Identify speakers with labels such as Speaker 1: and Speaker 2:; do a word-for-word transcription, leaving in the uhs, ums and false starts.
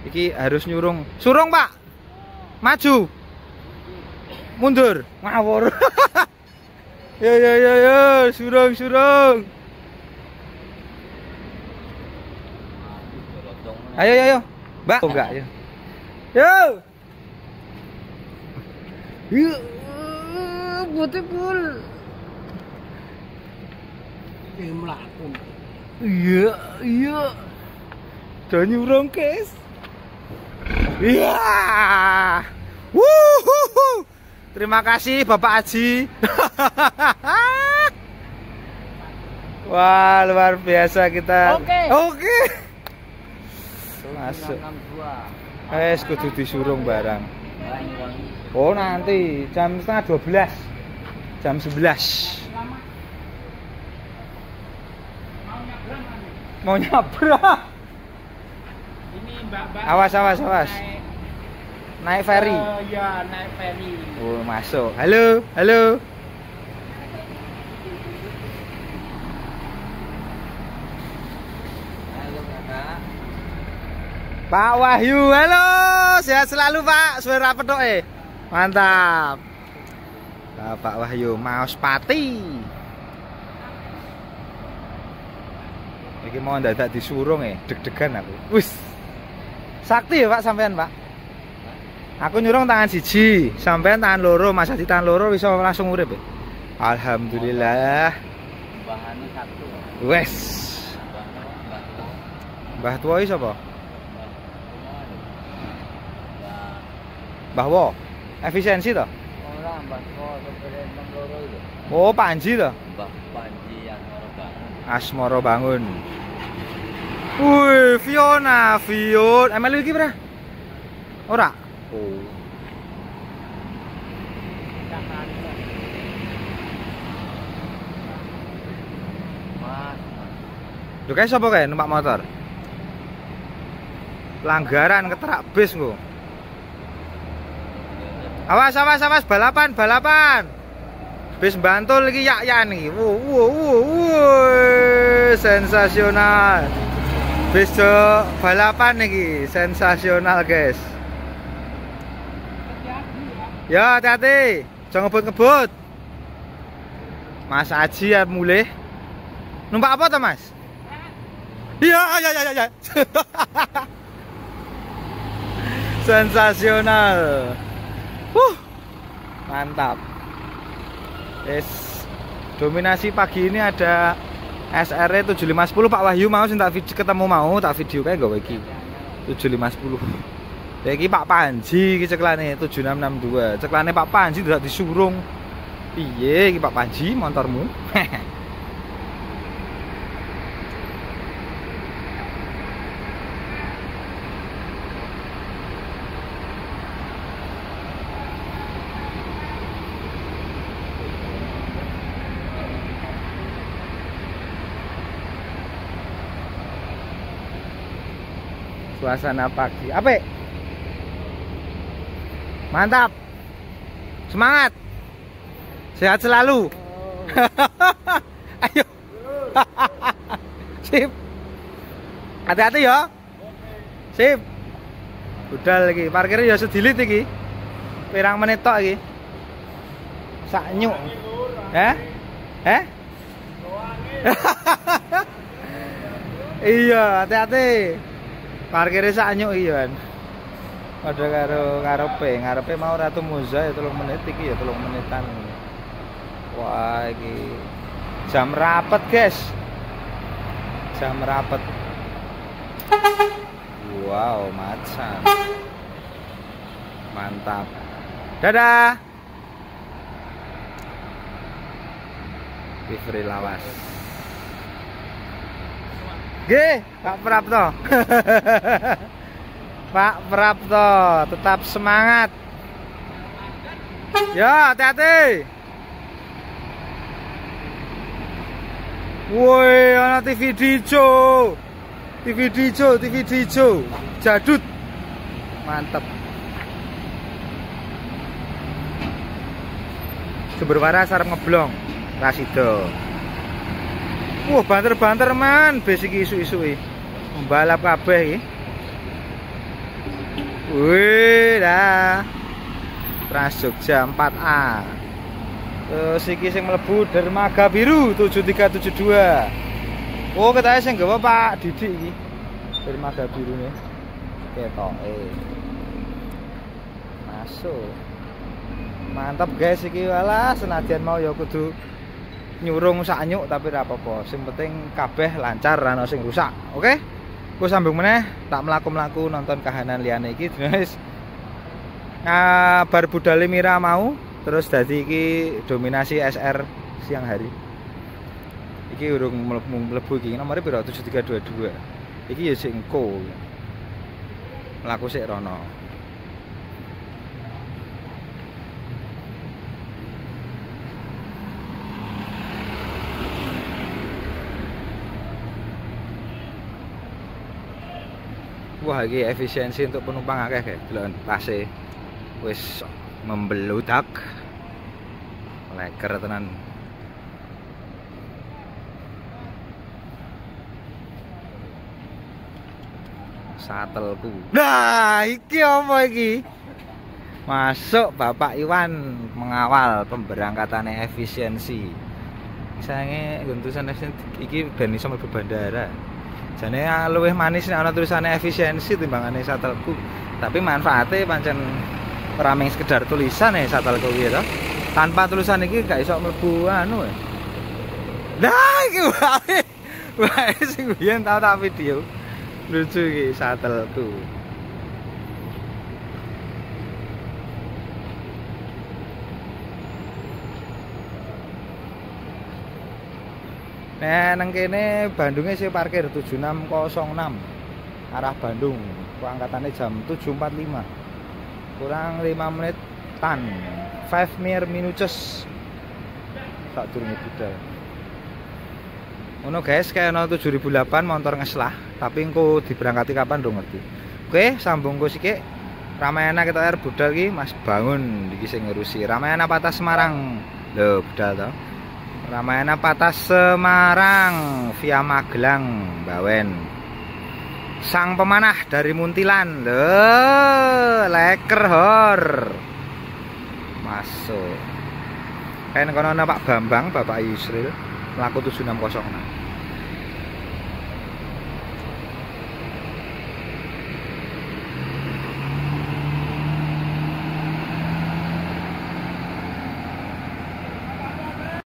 Speaker 1: Iki harus nyurung. Surung, Pak. Maju. Mundur. Ngawur. Yo yo yo yo, surung surung. Ayo ayo ayo. Mbak. Oh enggak ya. Yo. Yo. Beautiful.
Speaker 2: Iki mlaku.
Speaker 1: Iya, iya. Do nyurung, guys. Iya. Wuhuhu. Terima kasih Bapak Aji. Wah, luar biasa kita.
Speaker 2: Oke.
Speaker 1: Oke. Masuk. Wes kudu disurung barang. Oh, nanti jam setengah dua belas. Jam sebelas. Mau nyabrang.
Speaker 2: Ini Mbak-mbak.
Speaker 1: Awas awas awas. Naik ferry.
Speaker 2: Oh iya, naik ferry.
Speaker 1: Oh, masuk. Halo, halo.
Speaker 2: Halo, Kakak.
Speaker 1: Pak Wahyu, halo. Sehat selalu, Pak. Suara pedok eh. Mantap. Nah, Pak Wahyu, Maos Pati. Iki mau dadak disurung eh, deg-degan aku. Wis. Sakti ya, Pak, sampean, Pak. Aku nyurung tangan siji, sampean tangan loro, Mas Adi tangan loro bisa langsung urip. Ya? Alhamdulillah.
Speaker 2: Bahane satu.
Speaker 1: Wes. Mbah tuwa iki sapa? Mbah Wo. Efisiensi to?
Speaker 2: Ora, Mbah Wo keperen nang loro itu.
Speaker 1: Oh, Panji to?
Speaker 2: Mbah Panji Asmoro Bangun.
Speaker 1: Asmoro Bangun. Wih, Fiona, Fion. M L iki berah? Ora. Oh.
Speaker 2: Mas.
Speaker 1: Lho kae sapa kae numpak motor? Pelanggaran keterak bis nggo. Awas awas awas balapan balapan. Bis Bantul iki yak-yakan iki. Wo wo wo wo. Sensasional. Bis balapan iki sensasional, guys. Ya, hati-hati. Jangan ngebut-ngebut. Mas Aji ya mulai. Numpak apa tuh, Mas? Iya, iya, iya, iya. Sensasional. Huh. Mantap. Yes. Dominasi pagi ini ada S R E tujuh lima satu nol. Pak Wahyu mau tak video ketemu mau tak video kayak gak iki. tujuh lima satu nol. Ya iki Pak Panji iki ceklane tujuh enam enam dua. Ceklane Pak Panji tidak disurung. Piye iki Pak Panji motormu? Suasana pagi. Apik? Mantap. Semangat. Sehat selalu. Ayo. Sip. Hati-hati ya. Sip. Budal lagi. Parkirnya ya sedilit iki. Pirang menit tok iki. Sak nyuk. Heh? Heh? Iya, hati-hati. Parkirnya sak nyuk iki kan. Padha karo ngarepe, ngarepe mau Ratu Muza ya telung menit iki ya telung menitan. Wah, iki jam rapet, guys. Jam rapet. Wow, macan. Mantap. Dadah. Fitri lawas. Nggih, Pak Prapto. Pak Prapto, tetap semangat. Ya, hati-hati. Woi, ana T V Dijo. T V Dijo, T V Dijo. Jadut. Mantep. Sumber waras arep ngeblong. Rasido. Wah, banter-banter man, bes iki isu-isu iki. Pembalap kabeh iki. Wih, dah. Trans Jogja empat A. Terus iki sing mlebu dermaga biru tujuh tiga tujuh dua. Oh, ketake sing gawa Pak Didik iki. Dermaga birune. Ketoke. Masuk. Mantap guys iki, walah senadyan mau ya kudu nyurung sak nyuk tapi ora apa-apa. Sing penting kabeh lancar, ora ono sing rusak. Oke? Ku sambung meneh, tak mlaku-mlaku nonton kahanan liyane iki wis. Nah, bar budale Mira mau terus dadi iki dominasi S R siang hari. Iki urung mlebu iki nomore piro tujuh tiga dua dua. Iki ya sing engko. Mlaku sik rono. Wah, ini efisiensi untuk penumpang akeh kayak delok pase wis membeludak. Leker tenan. Satelku. Nah, iki apa iki? Masuk Bapak Iwan mengawal pemberangkatannya efisiensi. Misalnya guntusan efisiensi iki ben iso mlebu bandara. Jane luwih manis nek ana tulisane efisiensi timbangane satelku. Tapi manfaatnya pancen ora mung sekedar tulisan ya satelku iki to. Tanpa tulisan iki gak iso mlebu anu. Nah, iki wae. Wae sing biyen tau tak video. Lucu iki satelku. Nah, nang kene Bandungnya sih parkir tujuh enam nol enam arah Bandung. Keangkatannya jam tujuh empat puluh lima. Kurang lima menit tan. lima mere minutes. Tak durunge budal. Ngono guys, kayak ono tujuh ribu delapan motor ngeslah, tapi engko diberangkati kapan dong ngerti. Oke, sambung go sik. Ramayana kita air budal iki Mas Bangun iki sing ngurusi. Ramayana Patah Semarang. Lho, budal to. Ramayana Patah Semarang via Magelang Bawen. Sang pemanah dari Muntilan. Lho, leker hor. Masuk. Kayak kono ana Pak Bambang, Bapak Yusril, mlaku tujuh enam nol enam.